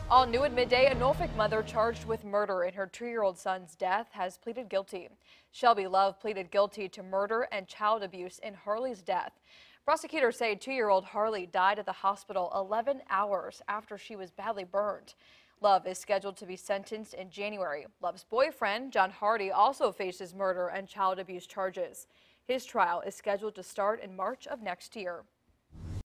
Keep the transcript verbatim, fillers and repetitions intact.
All new at midday, a Norfolk mother charged with murder in her two-year-old son's death has pleaded guilty. Shelby Love pleaded guilty to murder and child abuse in Harley's death. Prosecutors say two-year-old Harley died at the hospital eleven hours after she was badly burned. Love is scheduled to be sentenced in January. Love's boyfriend, John Hardy, also faces murder and child abuse charges. His trial is scheduled to start in March of next year.